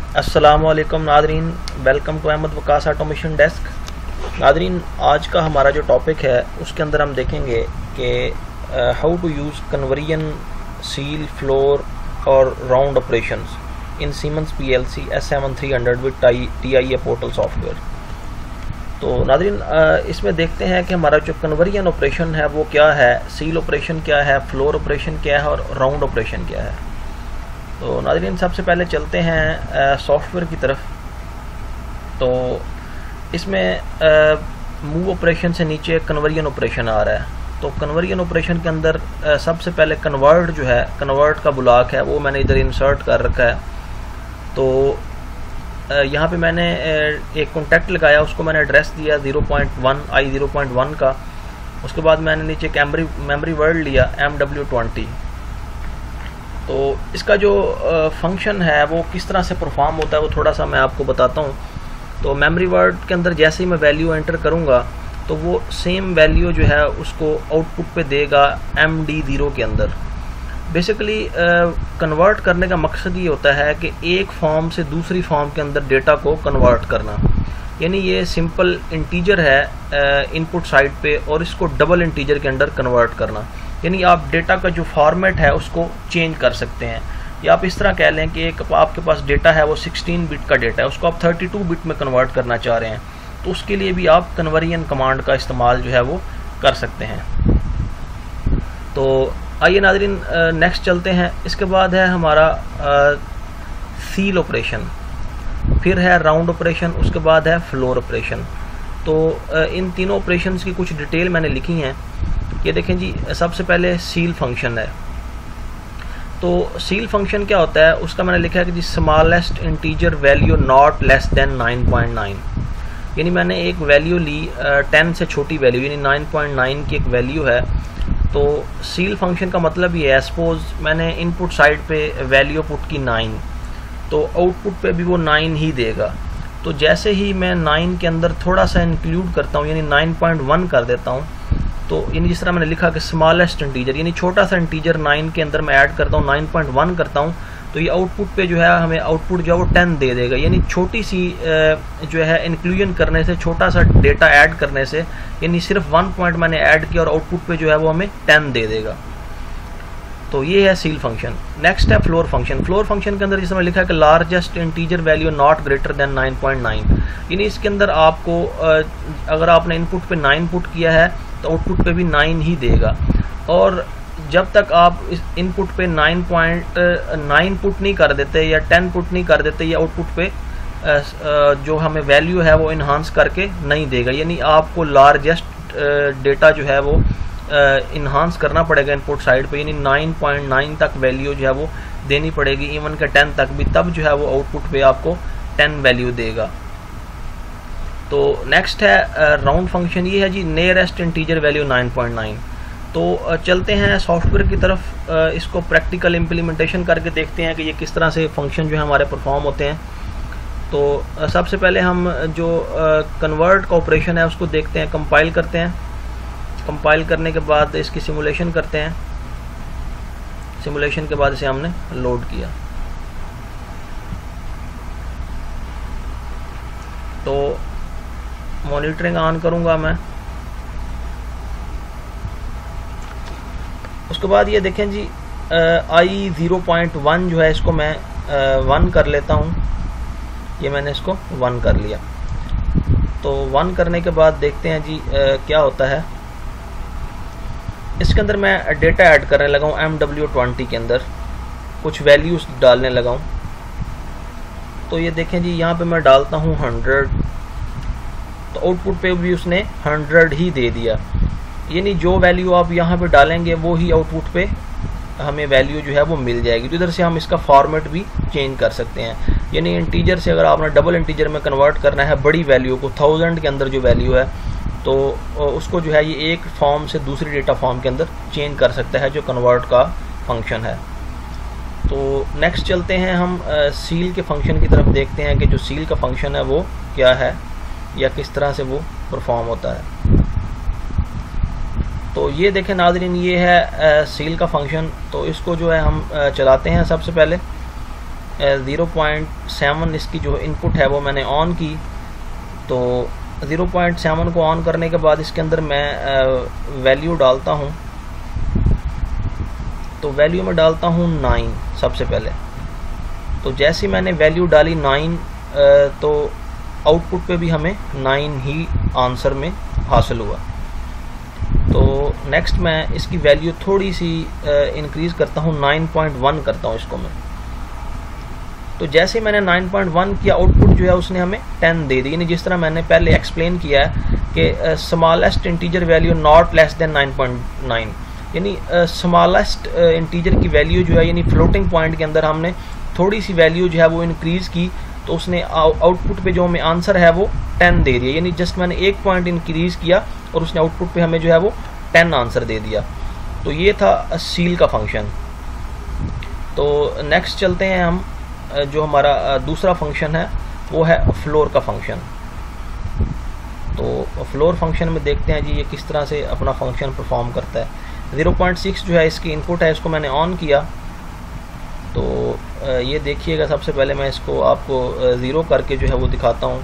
अस्सलामु अलैकुम नादरीन, welcome to Ahmad Waqas automation desk. नादरीन, आज का हमारा जो टॉपिक है उसके अंदर हम देखेंगे कि how to use conversion, ceil, floor और round operations in Siemens PLC S7-300 with TIA portal software. तो नादरीन, इसमें देखते हैं कि हमारा जो कन्वर्जन ऑपरेशन है वो क्या है, सील ऑपरेशन क्या है, फ्लोर ऑपरेशन क्या है और राउंड ऑपरेशन क्या है। तो नादरीन, सबसे पहले चलते हैं सॉफ्टवेयर की तरफ। तो इसमें मूव ऑपरेशन से नीचे कन्वर्जन ऑपरेशन आ रहा है। तो कन्वर्जन ऑपरेशन के अंदर सबसे पहले कन्वर्ट जो है, कन्वर्ट का ब्लॉक है वो मैंने इधर इंसर्ट कर रखा है। तो यहाँ पे मैंने एक कॉन्टैक्ट लगाया, उसको मैंने एड्रेस दिया 0.1 का। उसके बाद मैंने नीचे एक मेमोरी वर्ड लिया MW20। तो इसका जो फंक्शन है वो किस तरह से परफॉर्म होता है वो थोड़ा सा मैं आपको बताता हूँ। तो मेमोरी वर्ड के अंदर जैसे ही मैं वैल्यू एंटर करूँगा तो वो सेम वैल्यू जो है उसको आउटपुट पे देगा MD0 के अंदर। बेसिकली कन्वर्ट करने का मकसद ये होता है कि एक फॉर्म से दूसरी फॉर्म के अंदर डेटा को कन्वर्ट करना। यानी ये सिंपल इंटीजर है इनपुट साइड पे और इसको डबल इंटीजर के अंदर कन्वर्ट करना। यानी आप डेटा का जो फॉर्मेट है उसको चेंज कर सकते हैं। या आप इस तरह कह लें कि एक आपके पास डेटा है वो 16 बिट का डेटा है, उसको आप 32 बिट में कन्वर्ट करना चाह रहे हैं, तो उसके लिए भी आप कन्वर्जन कमांड का इस्तेमाल जो है वो कर सकते हैं। तो आइए नाज़रीन, नेक्स्ट चलते हैं। इसके बाद है हमारा सील ऑपरेशन, फिर है राउंड ऑपरेशन, उसके बाद है फ्लोर ऑपरेशन। तो इन तीनों ऑपरेशंस की कुछ डिटेल मैंने लिखी हैं। ये देखें जी, सबसे पहले सील फंक्शन है। तो सील फंक्शन क्या होता है उसका मैंने लिखा है कि जी smallest integer value not less than 9.9। यानी मैंने एक वैल्यू ली 10 से छोटी वैल्यू, यानी 9.9 की एक वैल्यू है। तो सील फंक्शन का मतलब ये है, सपोज मैंने इनपुट साइड पे वैल्यू पुट की 9, तो आउटपुट पे भी वो 9 ही देगा। तो जैसे ही मैं 9 के अंदर थोड़ा सा इंक्लूड करता हूँ, यानी 9.1 कर देता हूँ, तो यानी जिस तरह मैंने लिखा कि स्मॉलेस्ट इंटीजर, यानी छोटा सा इंटीजर 9 के अंदर मैं ऐड करता हूँ, 9.1 करता हूँ, तो ये आउटपुट पे जो है हमें आउटपुट जो है वो 10 दे देगा। यानी छोटी सी जो है इंक्लूजन करने से, छोटा सा डेटा ऐड करने से, यानी सिर्फ 1 पॉइंट मैंने ऐड किया और आउटपुट पे जो है वो हमें 10 दे देगा। तो ये है सील फंक्शन। नेक्स्ट है फ्लोर फंक्शन। फ्लोर फंक्शन के अंदर जिसमें मैं लिखा है कि largest integer value not greater than 9.9। यानी इसके अंदर आपको अगर आपने इनपुट पे 9 पुट किया है तो आउटपुट पे भी 9 ही देगा। और जब तक आप इस इनपुट पे 9.9 पुट नहीं कर देते या 10 पुट नहीं कर देते, या आउटपुट पे जो हमें वैल्यू है वो इन्हांस करके नहीं देगा। यानी आपको लार्जेस्ट डेटा जो है वो इन्हांस करना पड़ेगा इनपुट साइड पे, यानी 9.9 तक वैल्यू जो है वो देनी पड़ेगी, इवन के 10 तक भी, तब जो है वो आउटपुट पे आपको 10 वैल्यू देगा। तो नेक्स्ट है राउंड फंक्शन। ये है जी नियरेस्ट इंटीजर वैल्यू 9.9। तो चलते हैं सॉफ्टवेयर की तरफ, इसको प्रैक्टिकल इम्प्लीमेंटेशन करके देखते हैं कि ये किस तरह से फंक्शन जो है हमारे परफॉर्म होते हैं। तो सबसे पहले हम जो कन्वर्ट का ऑपरेशन है उसको देखते हैं, कंपाइल करते हैं। कंपाइल करने के बाद इसकी सिमुलेशन करते हैं। सिमुलेशन के बाद इसे हमने लोड किया। तो मॉनिटरिंग ऑन करूंगा मैं। उसके बाद ये देखें जी, I0.1 जो है इसको मैं 1 कर लेता हूँ। ये मैंने इसको 1 कर लिया। तो 1 करने के बाद देखते हैं जी क्या होता है। इसके अंदर मैं डेटा ऐड करने लगा हूँ MW20 के अंदर, कुछ वैल्यूज डालने लगा हूँ। तो ये देखें जी, यहाँ पे मैं डालता हूँ 100, तो आउटपुट पे भी उसने 100 ही दे दिया। यानी जो वैल्यू आप यहाँ पे डालेंगे वो ही आउटपुट पे हमें वैल्यू जो है वो मिल जाएगी। तो इधर से हम इसका फॉर्मेट भी चेंज कर सकते हैं। यानी इंटीजर से अगर आपने डबल इंटीजर में कन्वर्ट करना है बड़ी वैल्यू को, 1000 के अंदर जो वैल्यू है, तो उसको जो है ये एक फॉर्म से दूसरी डेटा फॉर्म के अंदर चेंज कर सकता है, जो कन्वर्ट का फंक्शन है। तो नेक्स्ट चलते हैं हम सील के फंक्शन की तरफ, देखते हैं कि जो सील का फंक्शन है वो क्या है या किस तरह से वो परफॉर्म होता है। तो ये देखें नाज़रीन, ये है सील का फंक्शन। तो इसको जो है हम चलाते हैं सबसे पहले। 0.7 इसकी जो इनपुट है वो मैंने ऑन की। तो 0.7 को ऑन करने के बाद इसके अंदर मैं वैल्यू डालता हूँ। तो वैल्यू में डालता हूँ 9 सबसे पहले। तो जैसे मैंने वैल्यू डाली 9 तो आउटपुट पे भी हमें 9 ही आंसर में हासिल हुआ। तो नेक्स्ट मैं इसकी वैल्यू थोड़ी सी इंक्रीज़ करता हूँ, 9.1 करता हूँ इसको मैं। तो जैसे मैंने 9.1 किया, आउटपुट जो है उसने हमें 10 दे दी। यानी जिस तरह मैंने पहले एक्सप्लेन किया है कि smallest integer value not less than 9.9, यानी स्मॉलेस्ट इंटीजर की वैल्यू जो है, यानी फ्लोटिंग पॉइंट के अंदर हमने थोड़ी सी वैल्यू जो है वो इंक्रीज़ की, तो उसने आउटपुट पे जो हमें आंसर है वो 10 दे दिया। यानी जस्ट मैंने 1 पॉइंट इंक्रीज़ किया और उसने आउटपुट पे हमें जो है वो 10 आंसर दे दिया। तो ये था सील का फंक्शन। तो नेक्स्ट चलते हैं हम, जो हमारा दूसरा फंक्शन है वो है फ्लोर का फंक्शन। तो फ्लोर फंक्शन में देखते हैं जी ये किस तरह से अपना फंक्शन परफॉर्म करता है। 0.6 जो है इसकी इनपुट है, इसको मैंने ऑन किया। तो ये देखिएगा, सबसे पहले मैं इसको आपको 0 करके जो है वो दिखाता हूँ।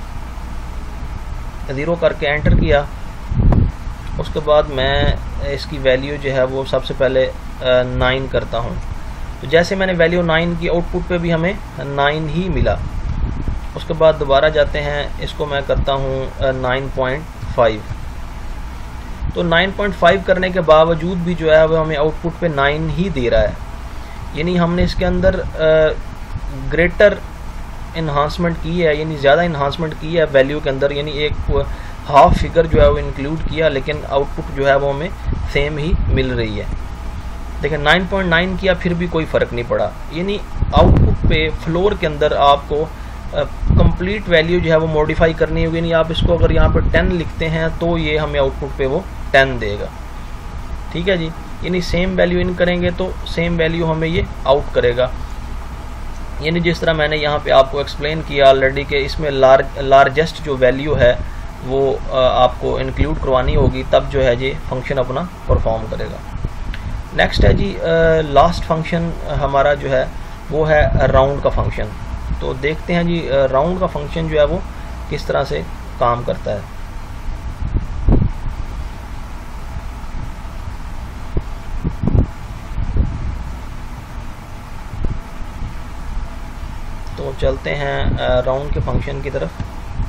0 करके एंटर किया, उसके बाद मैं इसकी वैल्यू जो है वो सबसे पहले 9 करता हूँ। तो जैसे मैंने वैल्यू 9 की, आउटपुट पे भी हमें 9 ही मिला। उसके बाद दोबारा जाते हैं, इसको मैं करता हूँ 9.5। तो 9.5 करने के बावजूद भी जो है वो हमें आउटपुट पे 9 ही दे रहा है। यानी हमने इसके अंदर ग्रेटर इन्हांसमेंट की है, यानी ज़्यादा इन्हांसमेंट की है वैल्यू के अंदर, यानी एक हाफ फिगर जो है वो इंक्लूड किया, लेकिन आउटपुट जो है वो हमें सेम ही मिल रही है। देखिए 9.9 किया फिर भी कोई फ़र्क नहीं पड़ा। यानी आउटपुट पे फ्लोर के अंदर आपको कंप्लीट वैल्यू जो है वो मॉडिफाई करनी होगी। यानी आप इसको अगर यहाँ पर 10 लिखते हैं तो ये हमें आउटपुट पे वो 10 देगा। ठीक है जी, यानी सेम वैल्यू इन करेंगे तो सेम वैल्यू हमें ये आउट करेगा। यानी जिस तरह मैंने यहाँ पे आपको एक्सप्लेन किया ऑलरेडी कि इसमें लार्जेस्ट जो वैल्यू है वो आपको इंक्लूड करवानी होगी, तब जो है ये फंक्शन अपना परफॉर्म करेगा। नेक्स्ट है जी लास्ट फंक्शन हमारा जो है वो है राउंड का फंक्शन। तो देखते हैं जी राउंड का फंक्शन जो है वो किस तरह से काम करता है। तो चलते हैं राउंड के फंक्शन की तरफ।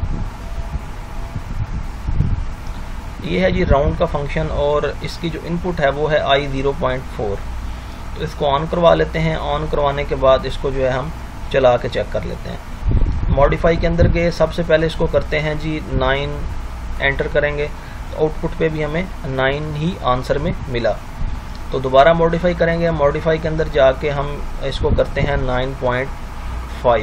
ये है जी राउंड का फंक्शन और इसकी जो इनपुट है वो है i0.4। तो इसको ऑन करवा लेते हैं। ऑन करवाने के बाद इसको जो है हम चला के चेक कर लेते हैं। मॉडिफाई के अंदर गए, सबसे पहले इसको करते हैं जी 9 एंटर करेंगे, तो आउटपुट पे भी हमें 9 ही आंसर में मिला। तो दोबारा मॉडिफाई करेंगे, मॉडिफाई के अंदर जाके हम इसको करते हैं 9.5।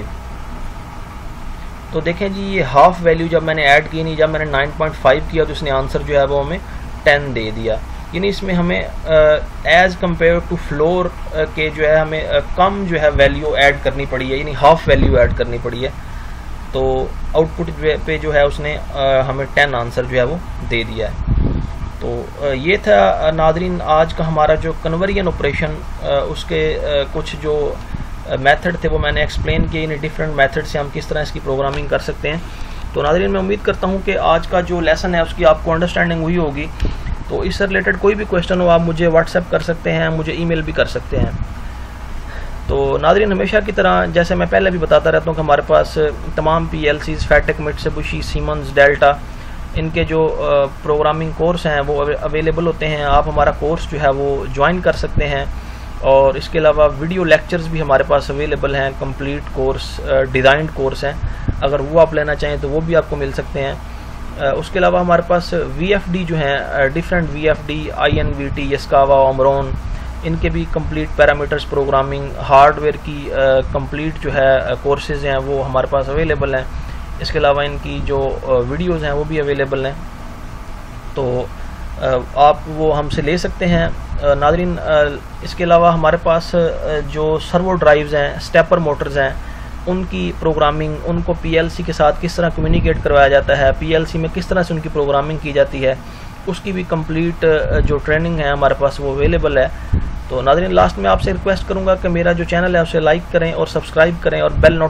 तो देखें जी ये हाफ वैल्यू जब मैंने ऐड की, नहीं जब मैंने 9.5 किया तो इसने आंसर जो है वो हमें 10 दे दिया। यानी इसमें हमें एज़ कम्पेयर टू फ्लोर के जो है हमें कम जो है वैल्यू ऐड करनी पड़ी है, यानी हाफ वैल्यू ऐड करनी पड़ी है। तो आउटपुट पे जो है उसने हमें 10 आंसर जो है वो दे दिया है। तो ये था नादरीन आज का हमारा जो कन्वर्जन ऑपरेशन, उसके कुछ जो मेथड थे वो मैंने एक्सप्लेन किए। इन डिफरेंट मेथड से हम किस तरह इसकी प्रोग्रामिंग कर सकते हैं। तो नादरीन मैं उम्मीद करता हूँ कि आज का जो लेसन है उसकी आपको अंडरस्टैंडिंग हुई होगी। तो इससे रिलेटेड कोई भी क्वेश्चन हो आप मुझे व्हाट्सएप कर सकते हैं, मुझे ईमेल भी कर सकते हैं। तो नादरीन हमेशा की तरह जैसे मैं पहले भी बताता रहता हूँ कि हमारे पास तमाम PLCs, fatek, mitsubshi, Siemens, Delta, इनके जो प्रोग्रामिंग कोर्स हैं वो अवेलेबल होते हैं। आप हमारा कोर्स जो है वो ज्वाइन कर सकते हैं। और इसके अलावा वीडियो लेक्चर्स भी हमारे पास अवेलेबल हैं, कंप्लीट कोर्स, डिज़ाइंड कोर्स हैं। अगर वो आप लेना चाहें तो वो भी आपको मिल सकते हैं। उसके अलावा हमारे पास VFD जो हैं, different VFD, invt, yaskawa, omron, इनके भी कंप्लीट पैरामीटर्स प्रोग्रामिंग, हार्डवेयर की कंप्लीट जो है कोर्सेज़ हैं वो हमारे पास अवेलेबल हैं। इसके अलावा इनकी जो वीडियोज़ हैं वो भी अवेलेबल हैं, तो आप वो हमसे ले सकते हैं। नादरीन इसके अलावा हमारे पास जो सर्वो ड्राइव्स हैं, स्टेपर मोटर्स हैं, उनकी प्रोग्रामिंग, उनको PLC के साथ किस तरह कम्युनिकेट करवाया जाता है, PLC में किस तरह से उनकी प्रोग्रामिंग की जाती है, उसकी भी कंप्लीट जो ट्रेनिंग है हमारे पास वो अवेलेबल है। तो नाज़रीन लास्ट में आपसे रिक्वेस्ट करूंगा कि मेरा जो चैनल है उसे लाइक करें और सब्सक्राइब करें और बेल